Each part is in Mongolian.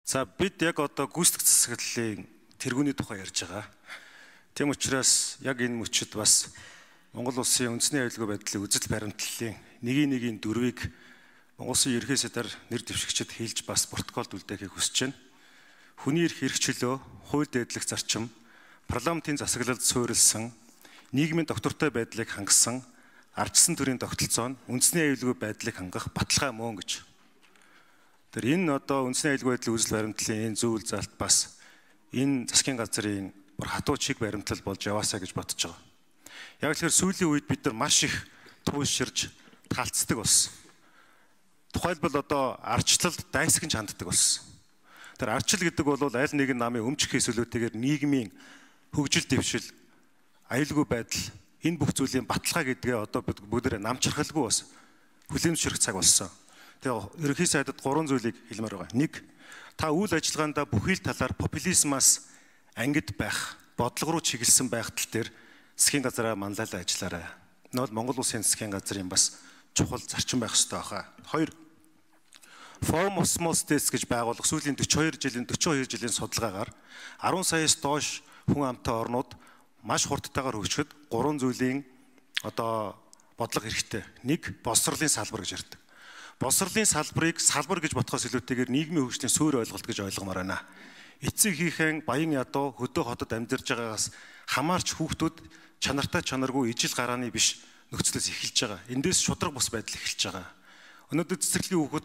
За бид яг одоо гүйцэтгэх засаглалын тэргүүний тухай ярьж байгаа. Тийм учраас яг энэ мөчид бас Монгол улсын үндэсний аюулгүй байдлын үзэл баримтлалын нэгийн дөрвийг Монгол улсын ерхий сайдаар нэр дэвшигчид хэлж бас протоколд үлдээхийг хүсэж байна. Хүний эрх хэрэгчлөө, хууль дээдлэх зарчим, парламентын засаглалд суурилсан, нийгмийн доктортой байдлыг хангасан, ардчсан төрийн тогтолцоо нь үндэсний аюулгүй байдлыг хангах баталгаа мөн гэж. Тэр энэ одоо үндэсний аюулгүй байдлын үзэл баримтлалын энэ зүйл залт бас энэ засгийн газрын хатуу чиг баримтлал болж яваасаа гэж бодож байгаа. Яг тэгэхээр сүүлийн үед бид нар маш их туйлширж талцдаг болсон. Тухайлбал одоо ардчлалд дайсагч ханддаг болсон. Тэр ардчил гэдэг бол аль нэгэн намын өмчөх хэсвэлүүдтэйгээр нийгмийн хөгжил дэвшил, аюулгүй байдал энэ бүх зүйлийн баталгаа гэдгээ одоо бүгдээ намчрахалгүй бас хүлээмжшэрх цаг болсон. Тэгээ ерөнхий сайдад 3 зүйлийг хэлмээр байгаа. 1. Та үйл ажиллагаандаа бүхий л талаар популизмаас ангид байх, бодлого руу чиглэсэн байх тал дээр засгийн газараа манлайлан ажиллаарай. Энэ бол Монгол улсын засгийн газрын бас чухал зарчим байх ёстой баха. 2. Forum of Small States гэж байгуулах сүүлийн 42 жилийн судалгаагаар 10 саяас доош хүн амтай орнууд маш хурдтайгаар хөгжөхөд 3 зүйлийн одоо бодлого хэрэгтэй. 1. Боловсролын салбар гэж ярьдаг. Боловсролын салбарыг салбар гэж бодохоос илүүтэйгээр нийгмийн хөгжлийн суурь ойлголт гэж ойлгомоор байна. Эцэг хийхэн баян ядуу хөдөө хотод амьдарч байгаагаас хамаарч хүүхдүүд чанартай чанаргүй ижил гарааны биш нөхцлөөс эхэлж байгаа. Эндээс шудраг бус байдал эхэлж байгаа. Өнөөдөр цэцэрлэгийн хүүхэд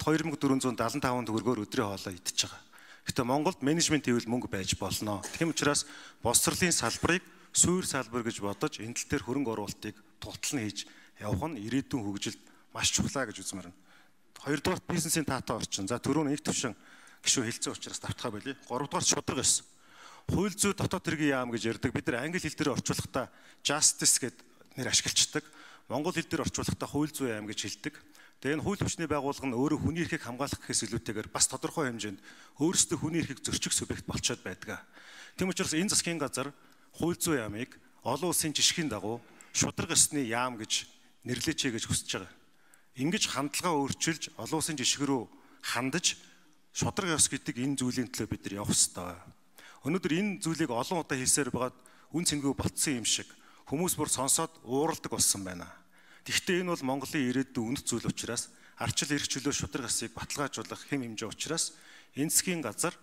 2475 төгрөгөөр өдрийн хоолой идэж байгаа. Гэхдээ Монголд менежмент хийвэл мөнгө байж болно. Тийм учраас боловсролын салбарыг суурь салбар гэж бодож энэ тал дээр хөрөнгө оруулалтыг тултал нь хийж явах нь ирээдүйн хөгжилд маш чухлаа гэж үзмээр байна. Хоёрдугаар бизнесийн таатай орчин. За түрүүн их төвшин гишүүн хэлцэн учраас давтахаа болъё. Гуравдугаар шудраг байсан. Хууль зүй дотоод хэргийн яам гэж ярьдаг. Бид нар англи хэл дээр орчуулахдаа justice гэд нэр ашигладаг. Монгол хэл дээр орчуулахдаа хууль зүй яам гэж хэлдэг. Тэгээ энэ хууль хүчний байгууллага нь өөрөө хүний эрхийг хамгаалах гэхээс илүүтэйгээр бас тодорхой хэмжээнд өөрсдөө хүний эрхийг зөрчих субъект болчиход байдаг. Тийм учраас энэ засгийн газар хууль зүй яамыг олон улсын жишгийн дагуу шудраг ёсны яам гэж нэрлэжээ гэж хүсэж байгаа. Ингэж хандлага өөрчилж олон улсын жишг рүү хандаж шудраг ёс гэдэг энэ зүйлийн төлөө бид нар явах ёстой. Өнөөдөр энэ зүйлийг олон удаа хийсээр байгаад үн цэнгүй болцсон юм шиг хүмүүс бүр сонсоод ууралдаг болсон байна. Тэгэхдээ энэ бол Монголын ирээдүйн үнэт зүйл учраас ардчил эрх чөлөө шудраг ёсыг баталгаажуулах хэм хэмжээ учраас энэ засгийн газар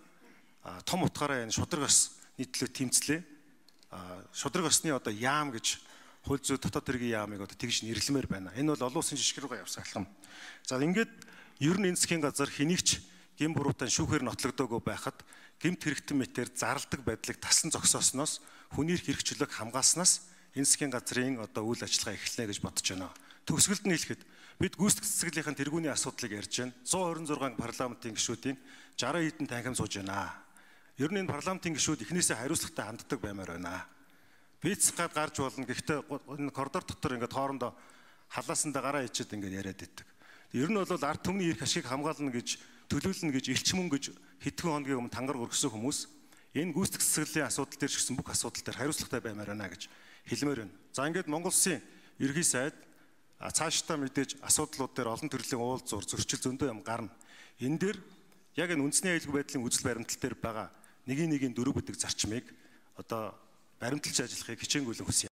том утгаараа энэ шудраг ёсны төлөө тэмцлээ. Шудраг ёсны одоо яам гэж хууль зүй дотоод хэргийн яамыг одоо тэгж нэрлэмээр байна. Энэ бол олон улсын жишг рүүгээ явсан алхам. За ингээд ер нь энэ засгийн газар хэнийгч гин буруутан шүүхээр нотлогдоогүй байхад гэмт хэрэгтэн мэтээр зарладаг байдлыг тасан зогсоосноос хүний эрх хэрэгчлөөг хамгаалснаас энэ засгийн газрын одоо үйл ажиллагаа эхэлнэ гэж бодож байна. Төгсгөлд нь хэлэхэд бид гүйцэтгэх засаглалын тэргүүний асуудлыг ярьж байна. 126 парламентын гишүүдийн 60 хэдэн танхим сууж байна. Ер нь энэ парламентын гишүүд эхнээсээ хариуцлагатай ханддаг баймаар байна. Бицгээд гарч болно. Гэхдээ энэ коридор дотор ингээд хоорондоо халаасандаа гараа ичээд ингээд яриад байдаг. Ер нь бол ард түмний эрх ашиг хамгаална гэж төлөөлнө гэж элч мөн гэж хэдхэн хоногийн өмнө тангар өргөсөн хүмүүс энэ гүйцэтгэх засаглалын асуудал дээр ч гэсэн бүх асуудал дээр хариуцлагатай баймаар байна гэж хэлмээр байна. За ингээд Монгол Улсын ерхий сайд цаашдаа мэдээж асуудлууд дээр олон төрлийн уул зур зөрчил зөндөө юм гарна. Энэ дээр яг энэ үндэсний аюулгүй байдлын үзэл баримтлал дээр байгаа нэгийн дөрөв бүдэг зарчмыг одоо баримталж ажиллахыг хичээнгүйлэн хүсье.